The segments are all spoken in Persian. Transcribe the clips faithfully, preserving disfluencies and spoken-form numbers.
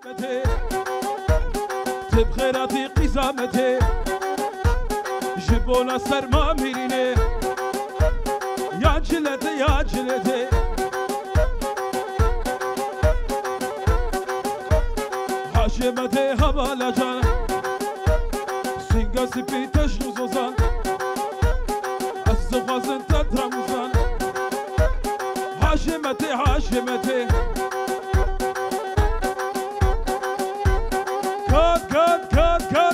قيامته تبخيراتي قزامته جبونا سرما ميريني يا جلتي يا جلتي حاشمتي هبالا جان سينغا سبي تشنو زوزان الزغازن تدرمزان حاشمتي حاشمتي كات كات كات كات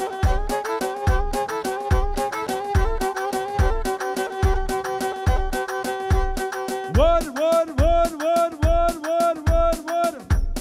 ور ور ور ور ور ور ور ور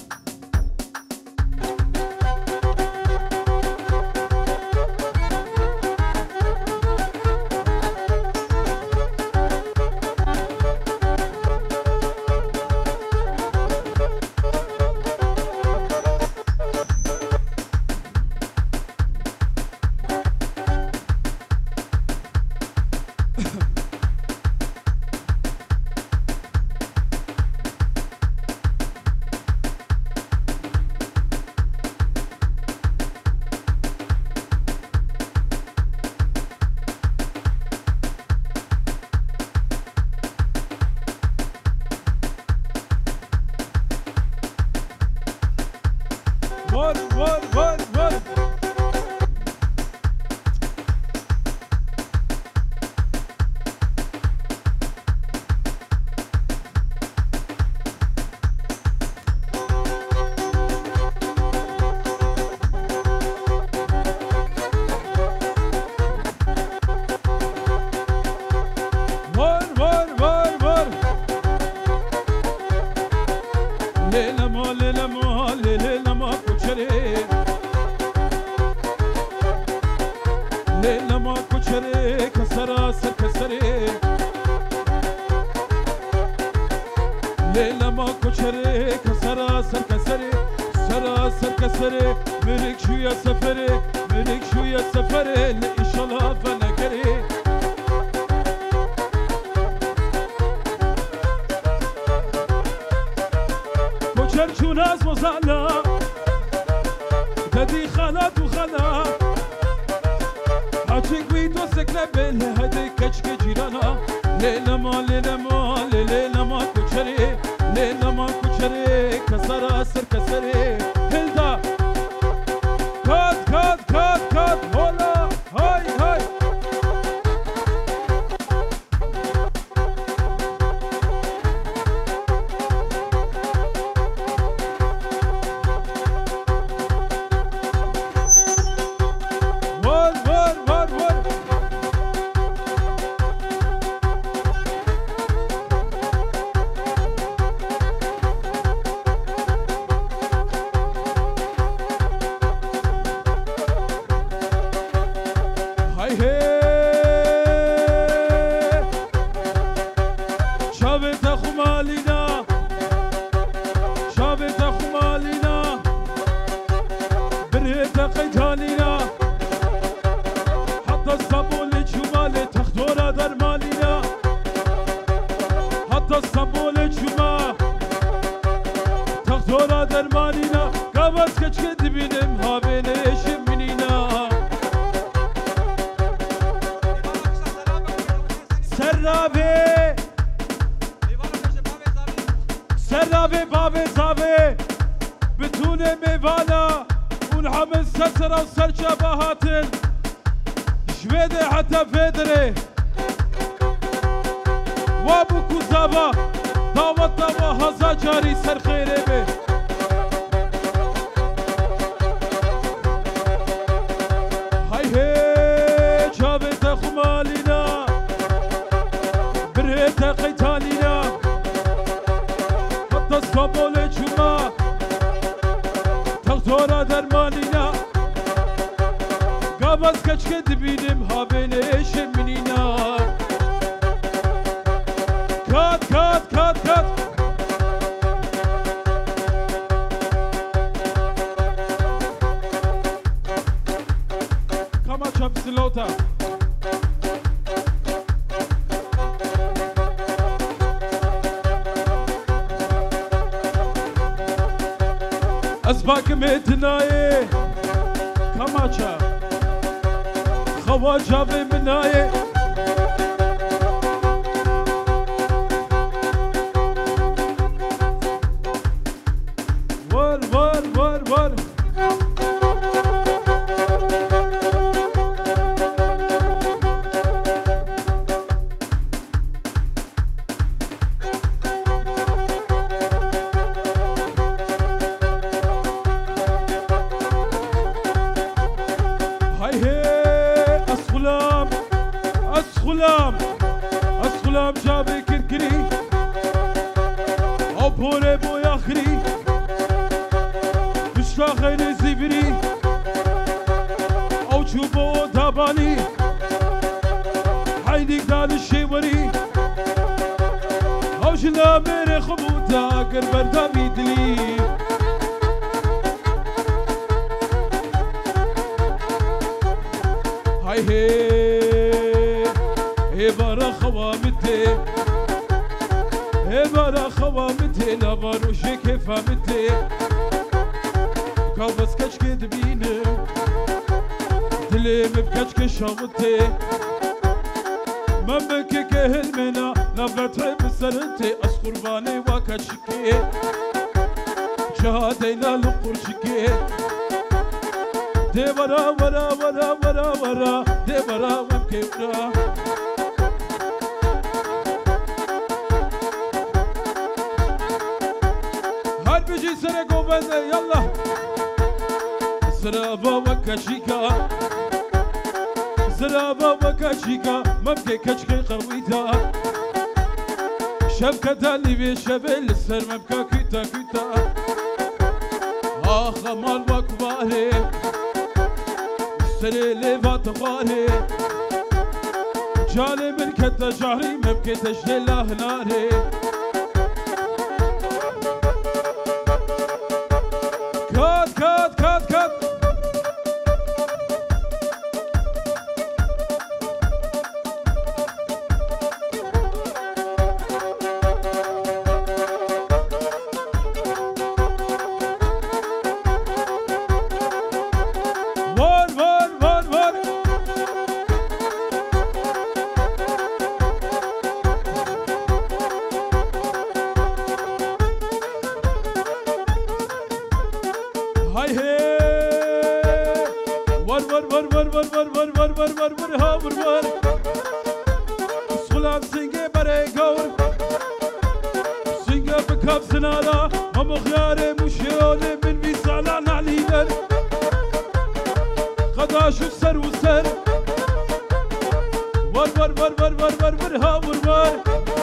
What, what, what, what? What, what, what, what? Lela mo, lela mo, lela mo. ليلة ما كشري كسرة سر كسري ليلة ما كشري كسرة سر كسري سرة سر كسري مريك شوية سفري مريك شوية سفري إن شاء الله فنكري كشر شو ناس مزعلة تدي خالات وخالات حاجك ويدو سكنة بين هدي كشك جيرانا ليلة ما ليلة ما ليلة ما كشري ليلة ما كشري كسرة سر كسري هلدا كات كات كات كات هولا هاي هاي سرابي بابي زابي بتونه ميوانا ونحمل سسرة وسرشة بهاتن شويدي حتى فيدري وابو كوزابا داوت داوا هزا جاري سر خيري بي هاي هي جابت خمالينا بريت قيتالينا تصابول چما تختورا درمانینا گاباز کچک دبینم هاونش منینا کات کات کات کات کما چپ سلوتا أسباك متناي كماشا خواجة بمناي ور ور ور ور أسخلام أسخلام جابي كركري أبوري بو ياخري بشراخين زبري أو جوبو داباني عينيك دال الشيوري أو جلا ميري خبوتا قربر دابي دلي هاي هي برا خوامتي هي برا خوامتي لا باروشي كيف فهمتي قال بس كشك دبينم دلي مبكشك شامتي ما بكي كهلمنا لا بتحب سرنتي أسقرباني وكشكي شهادينا لقرشكي دي برا برا برا برا برا دي برا ومكبرا بيجي سرق وبنزل يلا زرابا وكاشيكا زرابا وكاشيكا مبكي كشكي قرويتا شبكة اللي بيشبل السر مبكا كيتا كيتا آخ مال وكباري سري ليفات غاري جالي من كتا جهري مبكي تجلي هناري كات كات كات كات وار وار وار وار هاي هي ور ور ور ور ور ور ور ور ور ور ور ها ور ور سلام سنگه برای گور سنگه بکاب سنالا هم خيار مشيون من بيسالا نعلينا خداش السر والسر ور ور ور ور ور ور ور ها ور ور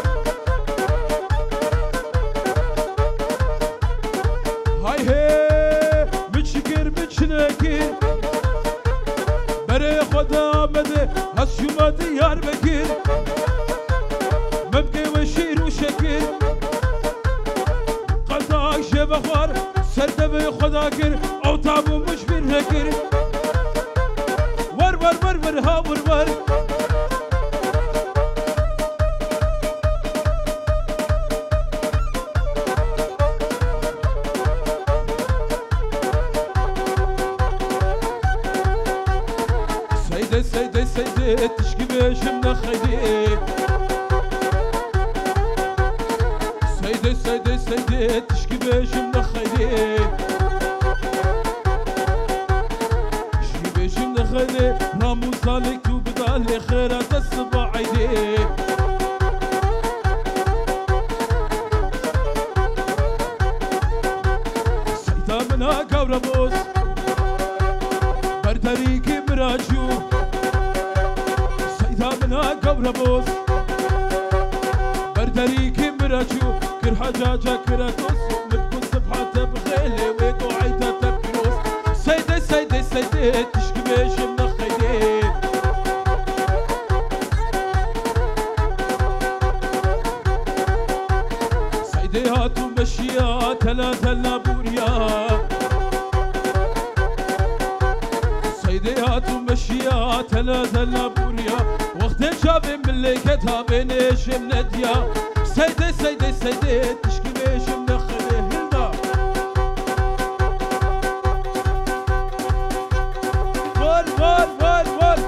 هاي هي بچنکی برای خدا آمده از شما دیار بگیر مبگی و شیر و شکر قلداک شب خوار سرده به خدا گر او تابو مشبیر نکر ور ور ور ور ها ور ور سيدي سيدي تشكي بيشمنا خيدي سيدي سيدي سيدي تشكي بيشمنا خيدي تشكي بيشمنا خيدي رامو سالك وبدالي خيرات الصبع عيدي سيدا منها كوربوس برداريكي مراجو منها كوربوس برداريكي مراجو كر حجاجة كراتوس نبكو سبحة بخيلي ويقو عيتا تبكروس سيدي سيدي سيدي تشكي بيش من خيدي سيدي هاتو مشيا ثلاثة لابوريا سيدي هاتو مشيا ثلاثة لابوريا وقت شابي من اللي كتابين ايش منديا سيدي سيدي سيدي تشكي بيش من خليه هنا وال وال وال وال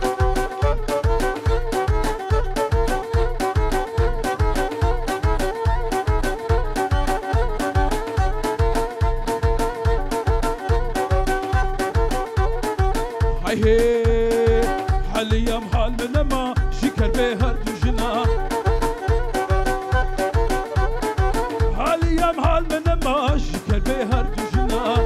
هاي حاليا محال من ما شكر بهر جنا حاليا محال من ما شكر بهر جنا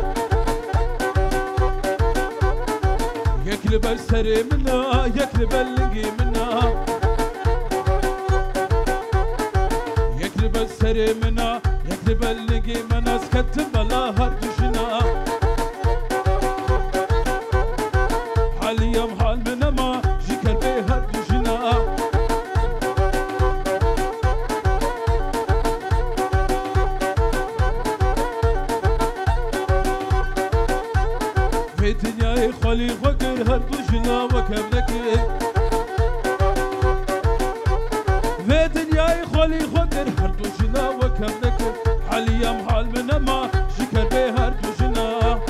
يكلب السري منا يكلب اللقي منا يكلب السري منا يكلب اللقي منا سكت بلا هر جنا حاليا محال من ما شكر بهر جنا في دنياي خالي وقر هر جنا وكبلك في دنياي خالي وقر هر جنا وكبلك حاليا محال من ما شكر بهر جنا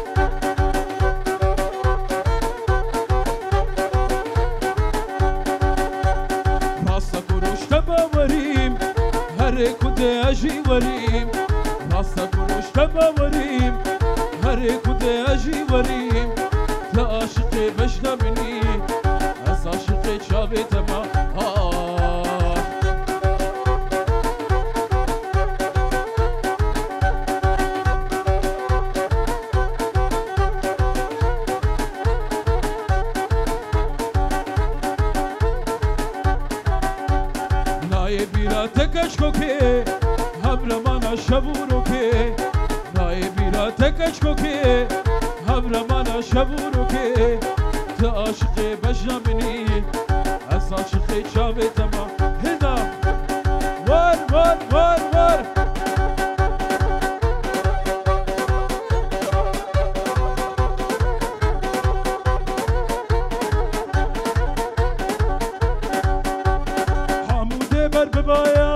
وريم هر كده اجي وريم راسك وروش تبا وريم هر كده اجي وريم لا عاشقي بشنا مني از عاشقي شابي تما آه بیرا تکش کو که habra mana shaburo ke nae bira tekach ko ke habra mana shaburo ke ta aşıkı başlamini az aşıkı çavetama heda var var var var hamude ber bebaya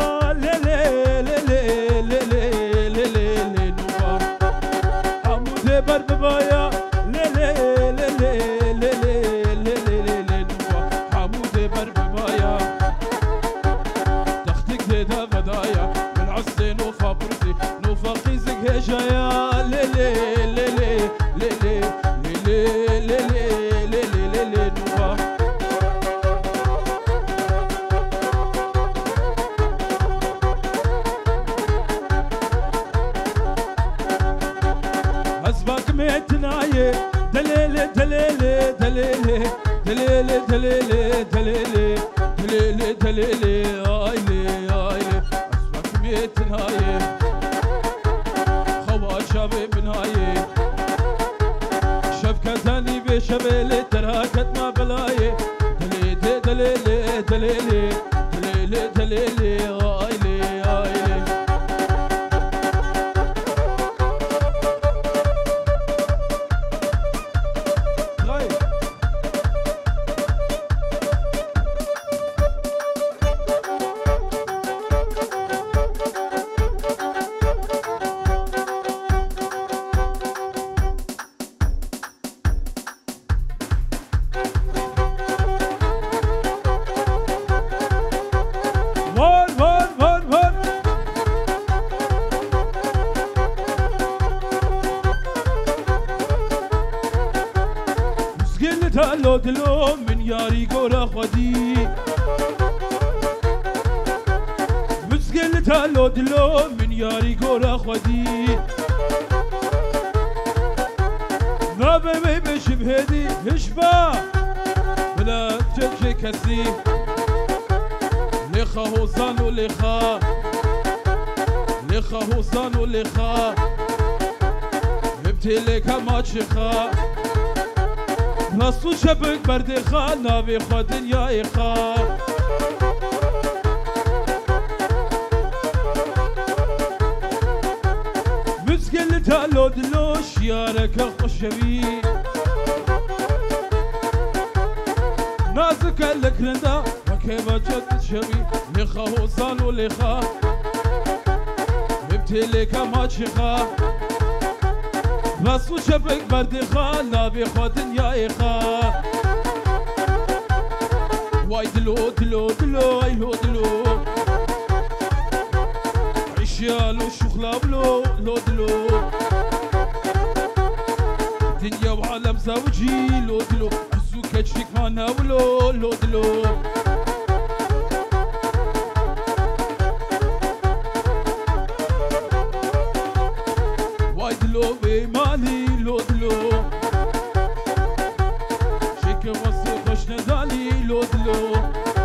بر ببایا لی لی لی لی لی لی لی لی لی لی نوفا حمود بر ببایا تختك زيدا بدايا من عصي نوفا برزي نوفا قيزك هجايا لی لی لی لی لی لی لی لی لی لی لی لی نوفا متنايه دليلي دليلي دليلي دليلي دليلي دليلي دليلي دليلي ايلي ايلي اسمك متنايه خوا شابي بنايه شبكه ثاني بشبيلي تراكت ما بلايه دليلي دليلي دليلي دليلي دليلي ايلي ايلي دلو دلو من یاری گورا خودی مسگل دلو دلو من یاری گورا خودی نابه بی بشم هدی هشبا بلا جنج کسی لخا حوزان و لخا لخا حوزان و لخا ابتلی کما چخا رسول شبك برد خال نابي خود دنياي خال مسكل تالو دلوش يارك خوشوي نازك لك رندا وكيف جد شوي لخا وصال ولخا ابتلي كما شخا بسو شبك بردي خال نابي خو دنياي خال واي دلو دلو دلو ايلو دلو عشيالو شخلا بلو لو دلو دنيا وعالم زوجي لو دلو عزو كجفك ما ناولو لو دلو واي دلو بمالي لو دلو شيك وصي خوش ندالي لو دلو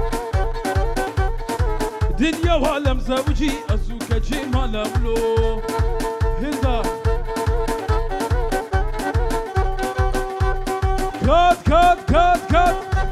دنيا وعالم زوجي عزو كجفك ما ناولو هندا كات كات كات كات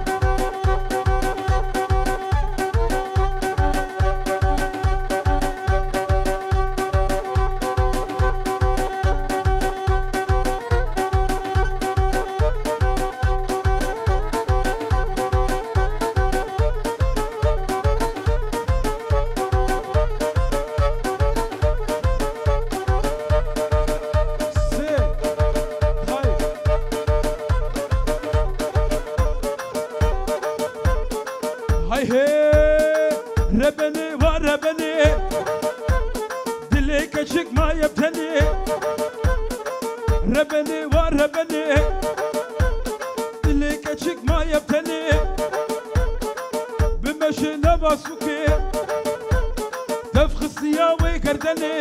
هاي هي ربني وربني دلي كشك ما يبتني ربني وربني دلي كشك ما يبتني بمشي نباسوكي دفخ السياوي كردني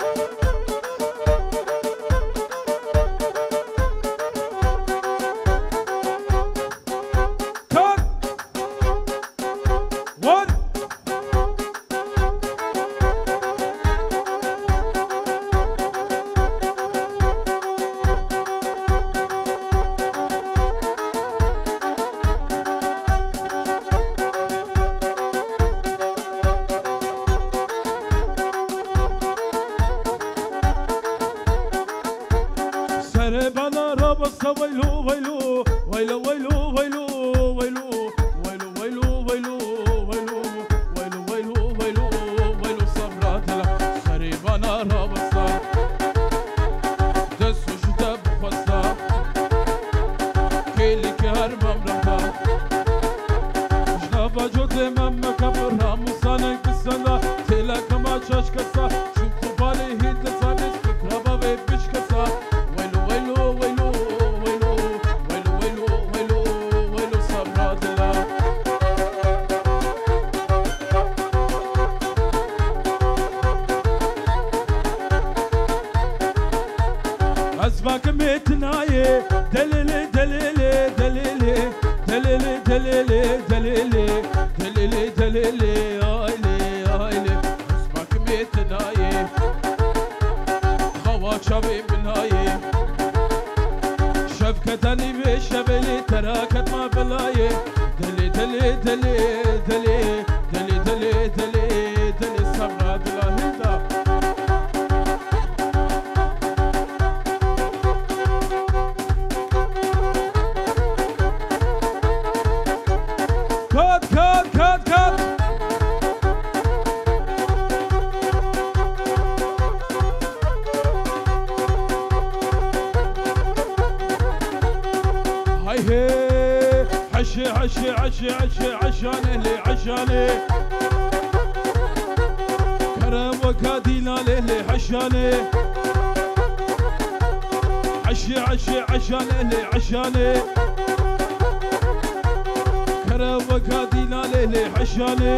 bana rabasa vaylu vaylu vaylu vaylu vaylu vaylu vaylu vaylu vaylu vaylu vaylu vaylu vaylu vaylu sabratla sari bana rabasa desu juda bufasa keli kar mamrata jnava jote mamma kabra musana kisana tela kama chashkasa shuku bale hit sanis kraba ve bishkasa أسباك ميتناي دليلي دليلي دليلي دليلي دليلي دليلي دليلي دليلي آيلي آيلي أسباك ميتناي خوا شابي بناي شفكتني بشبلي تراكت ما بلاي دلي دلي دلي دلي دلي دلي دلي دلي صبرا دلا هندا كات كات كات كات هاي هي عشي عشي عشي عشي عشان اللي عشاني كرم وكادينا للي عشاني عشي عشي عشان اللي عشاني كرم وكادينا للي عشاني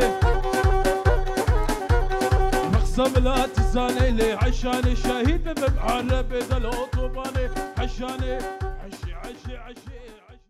مقسم لا تزاني لي عشاني شهيد بمعرب ذا الاوتوباني عشاني عشي عشي عشي